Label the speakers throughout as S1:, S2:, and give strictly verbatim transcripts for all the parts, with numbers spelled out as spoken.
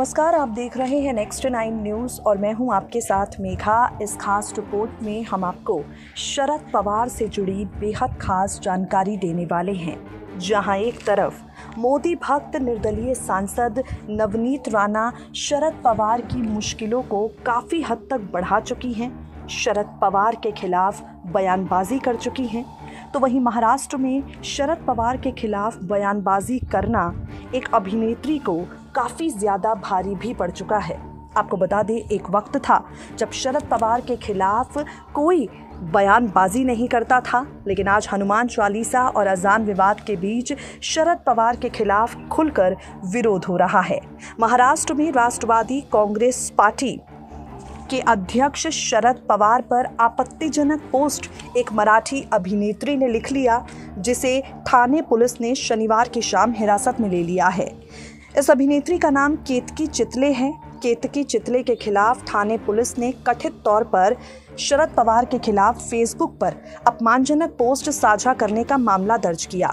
S1: नमस्कार, आप देख रहे हैं नेक्स्ट नाइन न्यूज़ और मैं हूं आपके साथ मेघा। इस खास रिपोर्ट में हम आपको शरद पवार से जुड़ी बेहद खास जानकारी देने वाले हैं। जहां एक तरफ मोदी भक्त निर्दलीय सांसद नवनीत राणा शरद पवार की मुश्किलों को काफ़ी हद तक बढ़ा चुकी हैं, शरद पवार के खिलाफ बयानबाजी कर चुकी हैं, तो वहीं महाराष्ट्र में शरद पवार के खिलाफ बयानबाजी करना एक अभिनेत्री को काफ़ी ज़्यादा भारी भी पड़ चुका है। आपको बता दें, एक वक्त था जब शरद पवार के खिलाफ कोई बयानबाजी नहीं करता था, लेकिन आज हनुमान चालीसा और अजान विवाद के बीच शरद पवार के खिलाफ खुलकर विरोध हो रहा है। महाराष्ट्र में राष्ट्रवादी कांग्रेस पार्टी के अध्यक्ष शरद पवार पर आपत्तिजनक पोस्ट एक मराठी अभिनेत्री ने लिख लिया, जिसे थाने पुलिस ने शनिवार की शाम हिरासत में ले लिया है। इस अभिनेत्री का नाम केतकी चितले है। केतकी चितले के खिलाफ थाने पुलिस ने कथित तौर पर शरद पवार के खिलाफ फेसबुक पर अपमानजनक पोस्ट साझा करने का मामला दर्ज किया।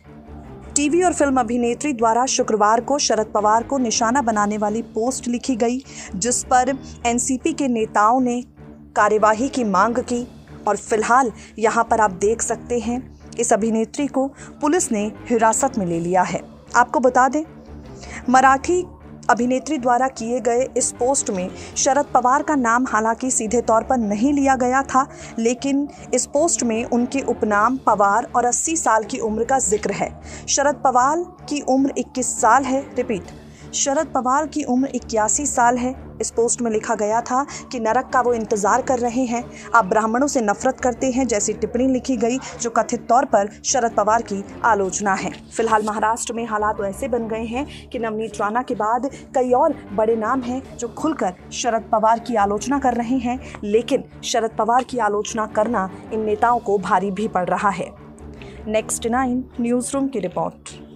S1: टीवी और फिल्म अभिनेत्री द्वारा शुक्रवार को शरद पवार को निशाना बनाने वाली पोस्ट लिखी गई, जिस पर एनसीपी के नेताओं ने कार्यवाही की मांग की और फिलहाल यहां पर आप देख सकते हैं इस अभिनेत्री को पुलिस ने हिरासत में ले लिया है। आपको बता दें, मराठी अभिनेत्री द्वारा किए गए इस पोस्ट में शरद पवार का नाम हालांकि सीधे तौर पर नहीं लिया गया था, लेकिन इस पोस्ट में उनके उपनाम पवार और अस्सी साल की उम्र का जिक्र है। शरद पवार की उम्र इक्कीस साल है। रिपीट, शरद पवार की उम्र इक्यासी साल है। इस पोस्ट में लिखा गया था कि नरक का वो इंतज़ार कर रहे हैं, आप ब्राह्मणों से नफरत करते हैं जैसी टिप्पणी लिखी गई, जो कथित तौर पर शरद पवार की आलोचना है। फिलहाल महाराष्ट्र में हालात ऐसे बन गए हैं कि नवनीत राणा के बाद कई और बड़े नाम हैं जो खुलकर शरद पवार की आलोचना कर रहे हैं, लेकिन शरद पवार की आलोचना करना इन नेताओं को भारी भी पड़ रहा है। नेक्स्ट नाइन न्यूज़ रूम की रिपोर्ट।